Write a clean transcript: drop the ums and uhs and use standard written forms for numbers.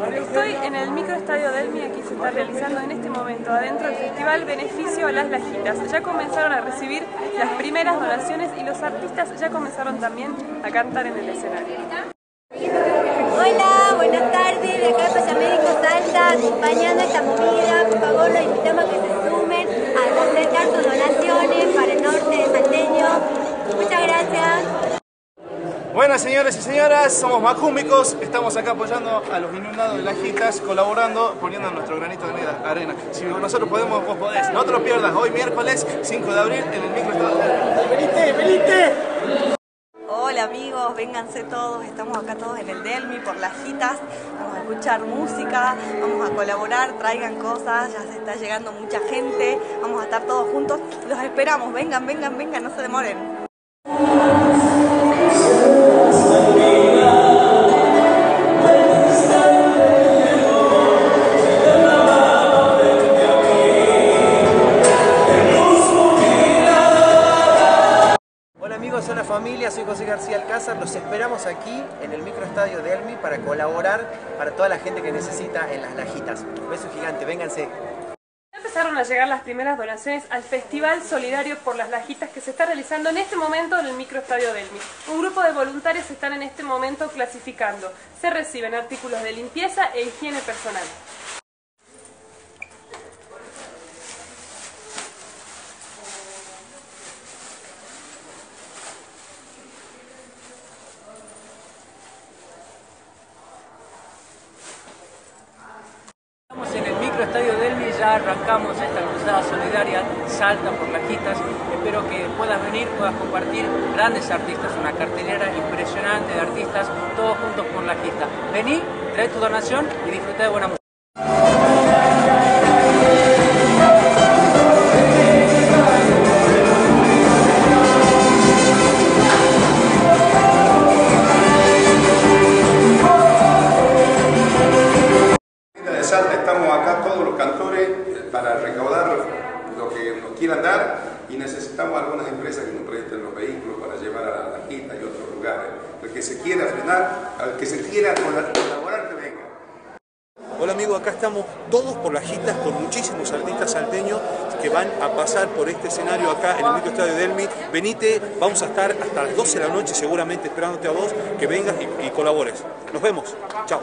Estoy en el microestadio Delmi, aquí se está realizando en este momento adentro el festival Beneficio a las Lajitas. Ya comenzaron a recibir las primeras donaciones y los artistas ya comenzaron también a cantar en el escenario. Hola, buenas tardes, de acá de Payamédico Salta, acompañando esta movida. Por favor, los invitamos a que se sumen a completar sus donaciones para el norte de Salteño. Muchas gracias. Buenas señores y señoras, somos Macúmbicos, estamos acá apoyando a los inundados de Lajitas, colaborando, poniendo nuestro granito de arena. Si nosotros podemos, vos podés. No te lo pierdas, hoy miércoles 5 de abril en el microestadio. ¡Venite, venite! Hola amigos, vénganse todos, estamos acá todos en el Delmi por Lajitas, vamos a escuchar música, vamos a colaborar, traigan cosas, ya se está llegando mucha gente, vamos a estar todos juntos, los esperamos, vengan, vengan, vengan, no se demoren. Hola familia, soy José García Alcázar, los esperamos aquí en el microestadio de Delmi para colaborar para toda la gente que necesita en las Lajitas. Un beso gigante, vénganse. Empezaron a llegar las primeras donaciones al Festival Solidario por las Lajitas que se está realizando en este momento en el microestadio Delmi. Un grupo de voluntarios están en este momento clasificando. Se reciben artículos de limpieza e higiene personal. En el microestadio Delmi ya arrancamos esta cruzada solidaria Salta por Lajitas. Espero que puedas venir, puedas compartir grandes artistas, una cartelera impresionante de artistas, todos juntos por Lajitas. Vení, trae tu donación y disfruta de buena música. Estamos acá todos los cantores para recaudar lo que nos quieran dar y necesitamos algunas empresas que nos presten los vehículos para llevar a la Lajita y otros lugares. El que se quiera frenar, al que se quiera colaborar, que venga. Hola amigos, acá estamos todos por Lajitas con muchísimos artistas salteños que van a pasar por este escenario acá en el microestadio Delmi. Venite, vamos a estar hasta las 12 de la noche seguramente esperándote a vos, que vengas y colabores. Nos vemos, chao.